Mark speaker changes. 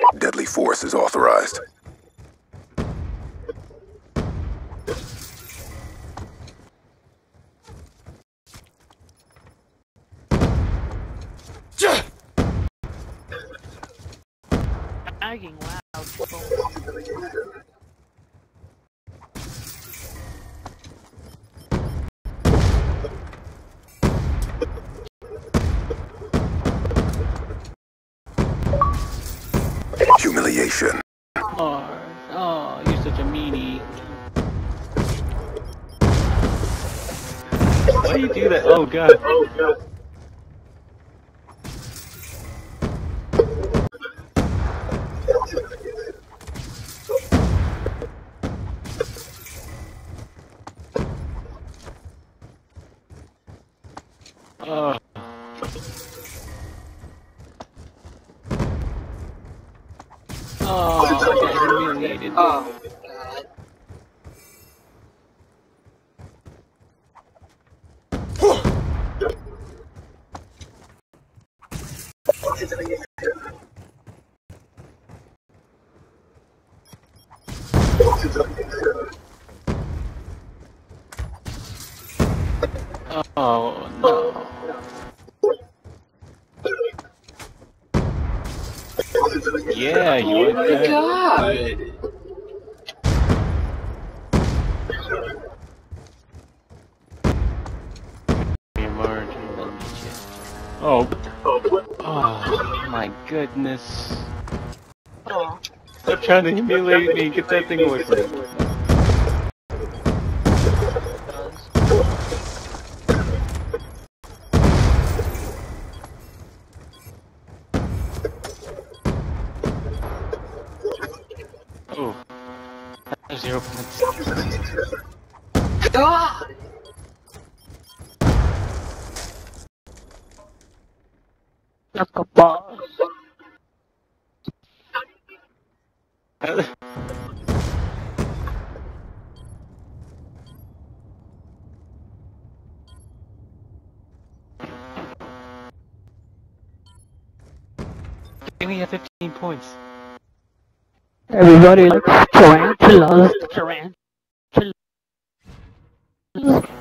Speaker 1: Deadly force is authorized.
Speaker 2: Lagging, wow.
Speaker 1: Humiliation.
Speaker 2: Oh, you're such a meanie. Why do you do that? Oh god. Oh. Oh, I got humiliated.
Speaker 3: Oh.
Speaker 2: Oh no. Yeah, you
Speaker 3: Oh
Speaker 2: like
Speaker 3: my
Speaker 2: that?
Speaker 3: god!
Speaker 2: Good. Oh. Oh my goodness.
Speaker 3: Oh.
Speaker 2: Stop trying to humiliate me. Get that thing away from me. Oh. 0 points.
Speaker 3: Ah!
Speaker 2: Like a boss. Give me 15 points. Everybody likes tarantulas. Tarantulas.